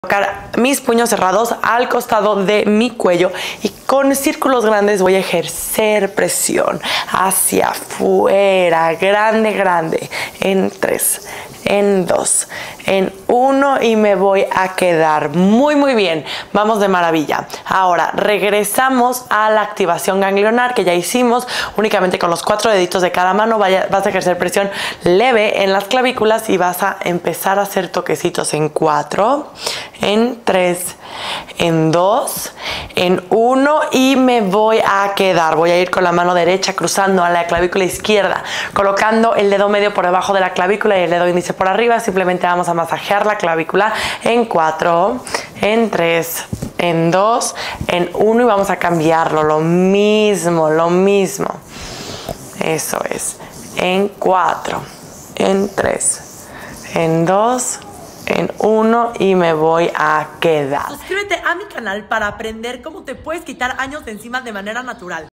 Colocar mis puños cerrados al costado de mi cuello y con círculos grandes voy a ejercer presión hacia afuera, grande, grande, en 3, en 2, en 1 y me voy a quedar muy bien. Vamos de maravilla. Ahora regresamos a la activación ganglionar que ya hicimos. Únicamente con los 4 deditos de cada mano vas a ejercer presión leve en las clavículas y vas a empezar a hacer toquecitos en 4, en 3, en 2, en 1 y me voy a quedar. Voy a ir con la mano derecha cruzando a la clavícula izquierda, colocando el dedo medio por debajo de la clavícula y el dedo índice por arriba. Simplemente vamos a masajear la clavícula en 4, en 3, en 2, en 1 y vamos a cambiarlo. Lo mismo. Eso es. En 4, en 3, en 2, en 1 y me voy a quedar. Suscríbete a mi canal para aprender cómo te puedes quitar años de encima de manera natural.